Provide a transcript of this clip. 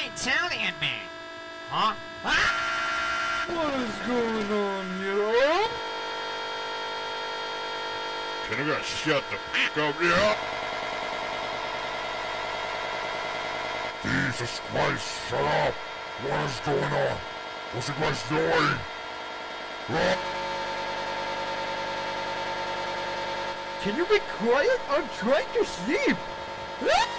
Italian man. Huh? Ah! What is going on here? Can I shut the f*** up here? Jesus Christ, shut up! What is going on? What's you guys doing? Can you be quiet? I'm trying to sleep.